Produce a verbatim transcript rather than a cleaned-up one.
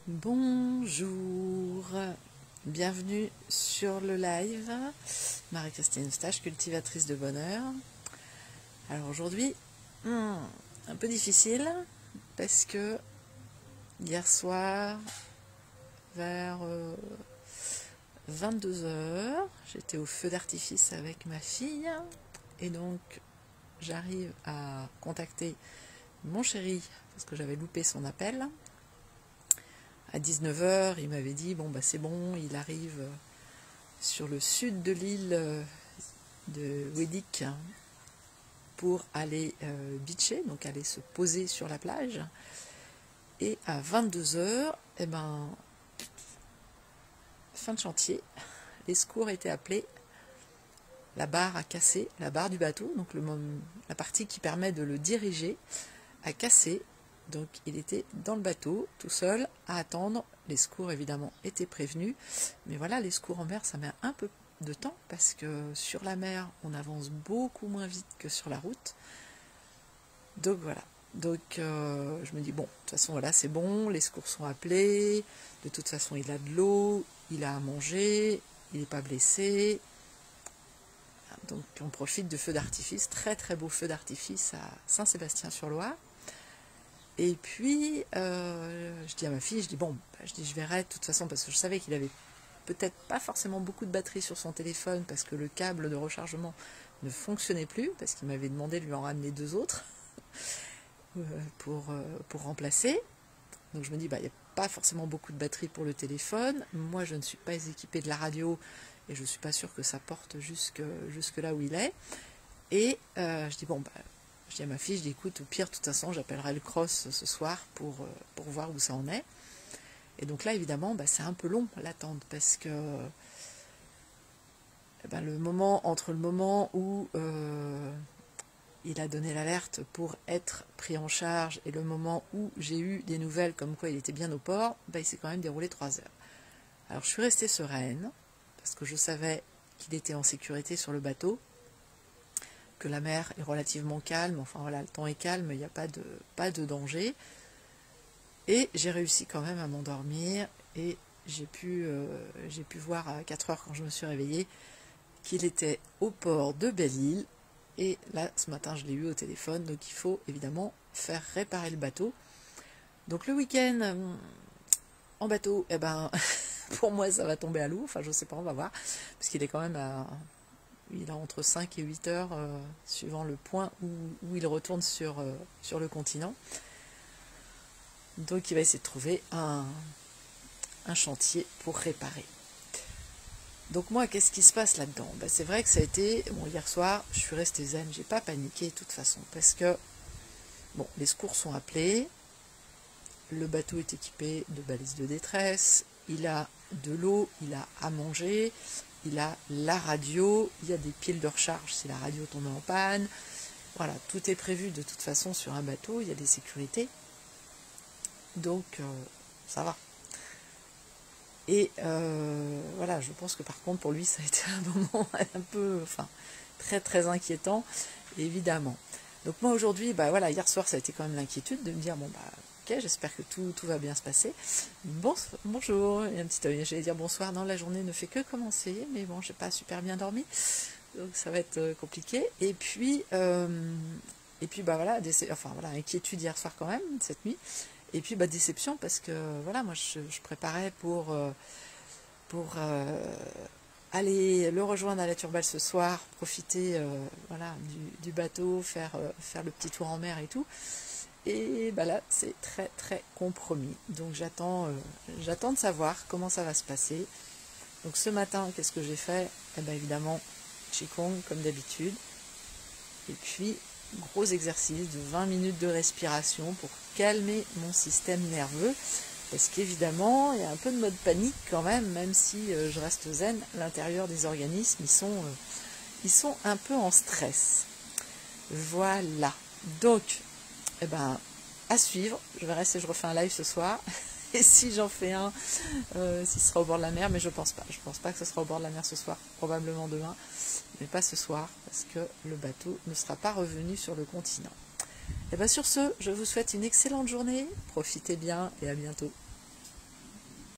Bonjour, bienvenue sur le live, Marie-Christine Eustache, cultivatrice de bonheur. Alors aujourd'hui, hmm, un peu difficile parce que hier soir, vers euh, vingt-deux heures, j'étais au feu d'artifice avec ma fille et donc j'arrive à contacter mon chéri parce que j'avais loupé son appel. À dix-neuf heures, il m'avait dit, bon bah c'est bon, il arrive sur le sud de l'île de Wedic pour aller euh, beacher, donc aller se poser sur la plage. Et à vingt-deux heures, eh ben, fin de chantier, les secours étaient appelés, la barre a cassé, la barre du bateau, donc le, la partie qui permet de le diriger, a cassé. Donc il était dans le bateau, tout seul, à attendre. Les secours, évidemment, étaient prévenus. Mais voilà, les secours en mer, ça met un peu de temps, parce que sur la mer, on avance beaucoup moins vite que sur la route. Donc voilà. Donc euh, je me dis, bon, de toute façon, voilà, c'est bon, les secours sont appelés. De toute façon, il a de l'eau, il a à manger, il n'est pas blessé. Donc on profite de feux d'artifice, très très beau feu d'artifice à Saint-Sébastien-sur-Loire. Et puis, euh, je dis à ma fille, je dis, bon, bah, je dis, je verrai de toute façon, parce que je savais qu'il avait peut-être pas forcément beaucoup de batterie sur son téléphone, parce que le câble de rechargement ne fonctionnait plus, parce qu'il m'avait demandé de lui en ramener deux autres pour, pour remplacer. Donc je me dis, bah, il n'y a pas forcément beaucoup de batterie pour le téléphone. Moi, je ne suis pas équipée de la radio, et je ne suis pas sûre que ça porte jusque, jusque là où il est. Et euh, je dis, bon, bah, je dis à ma fille, je dis, écoute, au pire, de toute façon, j'appellerai le cross ce soir pour, pour voir où ça en est. Et donc là, évidemment, bah, c'est un peu long, l'attente, parce que eh ben, le moment, entre le moment où euh, il a donné l'alerte pour être pris en charge et le moment où j'ai eu des nouvelles comme quoi il était bien au port, bah, il s'est quand même déroulé trois heures. Alors, je suis restée sereine, parce que je savais qu'il était en sécurité sur le bateau, que la mer est relativement calme, enfin voilà, le temps est calme, il n'y a pas de, pas de danger. Et j'ai réussi quand même à m'endormir, et j'ai pu, euh, j'ai pu voir à quatre heures quand je me suis réveillée qu'il était au port de Belle-Île, et là, ce matin, je l'ai eu au téléphone, donc il faut évidemment faire réparer le bateau. Donc le week-end euh, en bateau, eh ben, pour moi, ça va tomber à l'eau, enfin je sais pas, on va voir, parce qu'il est quand même à... Il a entre cinq et huit heures, euh, suivant le point où, où il retourne sur, euh, sur le continent. Donc il va essayer de trouver un, un chantier pour réparer. Donc moi, qu'est-ce qui se passe là-dedans? Ben, c'est vrai que ça a été... Bon, hier soir, je suis restée zen, j'ai pas paniqué de toute façon, parce que, bon, les secours sont appelés, le bateau est équipé de balises de détresse, il a de l'eau, il a à manger, il a la radio, il y a des piles de recharge si la radio tombe en panne. Voilà, tout est prévu de toute façon sur un bateau, il y a des sécurités. Donc, euh, ça va. Et euh, voilà, je pense que par contre, pour lui, ça a été un moment un peu, enfin, très très inquiétant, évidemment. Donc moi, aujourd'hui, bah voilà, hier soir, ça a été quand même l'inquiétude de me dire, bon, bah, ok, j'espère que tout, tout va bien se passer. Bon, bonjour, et un petit œil, j'allais dire bonsoir, non, la journée ne fait que commencer, mais bon, j'ai pas super bien dormi, donc ça va être compliqué. Et puis, euh, et puis bah voilà, des, enfin voilà, inquiétude hier soir quand même, cette nuit. Et puis bah déception, parce que voilà, moi je, je préparais pour, euh, pour euh, aller le rejoindre à la Turballe ce soir, profiter euh, voilà, du, du bateau, faire, euh, faire le petit tour en mer et tout. Et bah là, c'est très très compromis. Donc j'attends euh, j'attends de savoir comment ça va se passer. Donc ce matin, qu'est-ce que j'ai fait? Eh bien évidemment, Qigong comme d'habitude. Et puis, gros exercice de vingt minutes de respiration pour calmer mon système nerveux. Parce qu'évidemment, il y a un peu de mode panique quand même, même si euh, je reste zen, l'intérieur des organismes, ils sont, euh, ils sont un peu en stress. Voilà. Donc, eh ben, à suivre. Je verrai si je refais un live ce soir. Et si j'en fais un, euh, s'il sera au bord de la mer, mais je pense pas. Je pense pas que ce sera au bord de la mer ce soir, probablement demain, mais pas ce soir, parce que le bateau ne sera pas revenu sur le continent. Et bien sur ce, je vous souhaite une excellente journée, profitez bien et à bientôt.